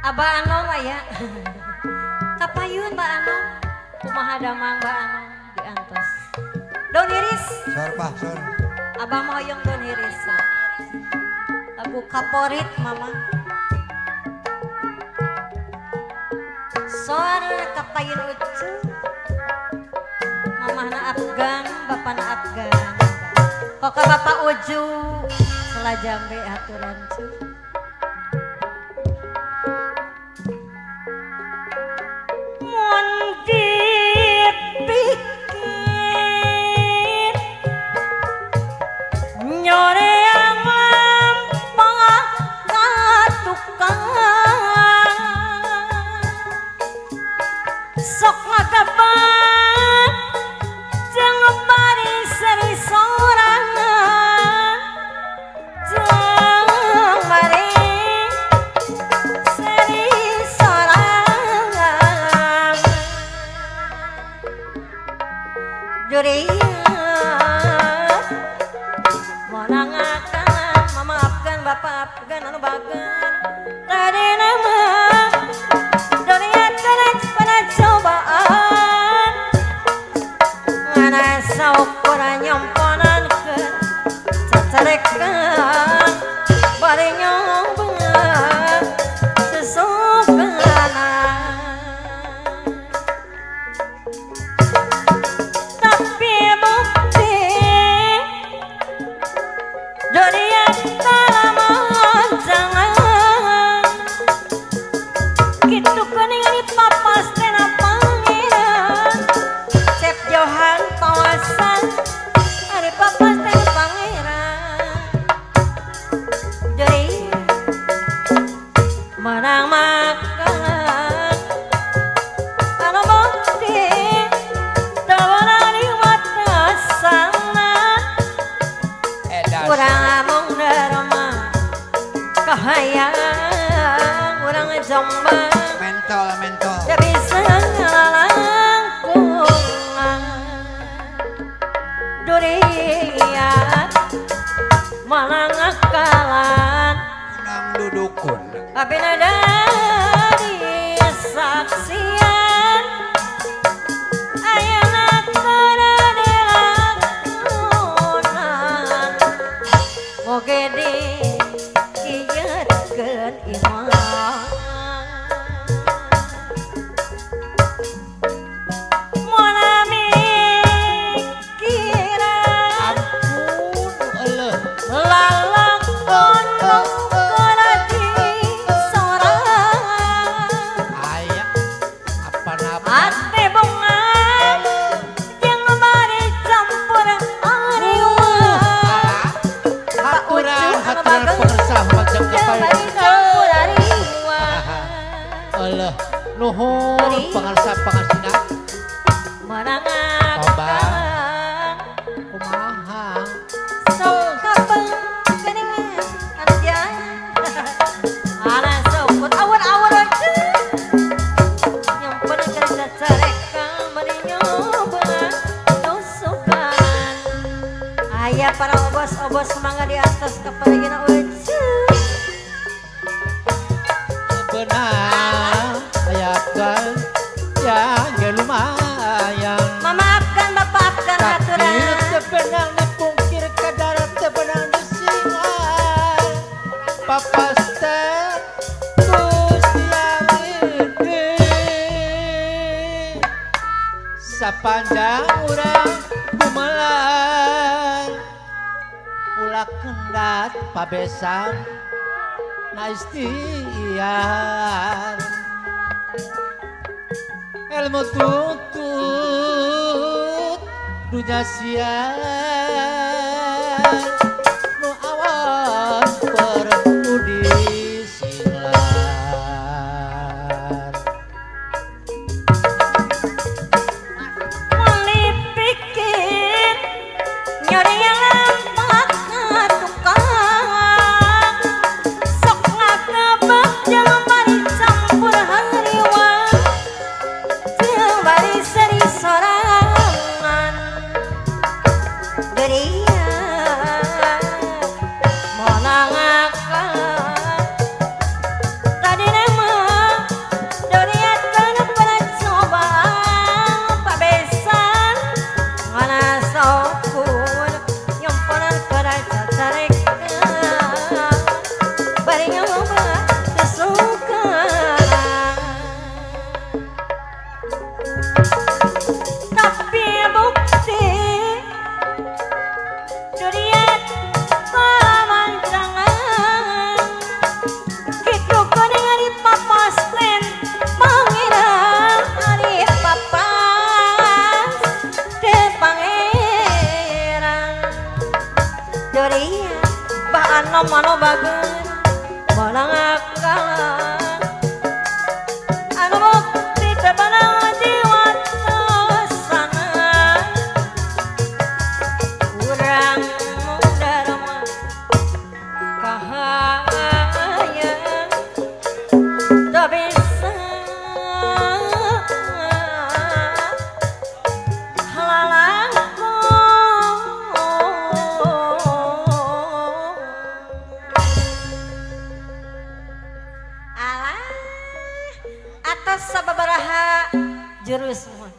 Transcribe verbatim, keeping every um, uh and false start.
Abah Anong aya. Kapayun Mbak Anong. Kumaha damang Mbak Anong diantos. Daun iris. Sor Pak, sor. Abah mau yang daun iris. Lagu kaporit Mama. Sor kapayun ucu. Mamah na Afgan, bapak na Afgan. Kok ka bapak uju selajambe aturan cu. Mun dipikir nyore yang lampah ka tukang sok ngagaban jeung bari seri sorangan jeung bari seri sorangan Jurian monangakan mama Afgan bapak Afgan anu bagan tadi nama doniakan pada cobaan ngana saukuran nyomponan ke cacarekan bari nyoba sesukanan tapi bukti dunia talaman jangan gitu kuning di papas tena pangeran cep johan pawasan hari papas tena pangeran jadi menang makan anu bukti dawana di watasana kurang among derma kahayang kurang jombang Mentol, mentol. ya bisa ngalangkungan durian malang akalan Menang dudukun. tapi nada disaksian ayana kana dilakunan moge dikieukeun iman nuhun pangarsa pangarsina menangakan kumaha sok kapeng geningan anjay ana sokut awur-awur aja yang pernah kerja careka bari nyoba tusukan aya para obos-obos semangga di atas kapaligina ucu benar ayatkan yang gak lumayan memaafkan bapak-afkan aturan tebenang dipungkir kadarat tebenang disingar papas teh Gusti ini sapanjang urang gumelar ulah kendat pabesan na istiar ilmu tutut dunya siar nu awas perlu disilar melipikir nyori yang lampak tukang sok ngakabak jangan bari campur hariwan jangan bari seri sorangan dari bah anom anu bageun balang akalan anu bukti teu beunang jiwa sana urang darma kahayang teu bisa atas sababaraha jurus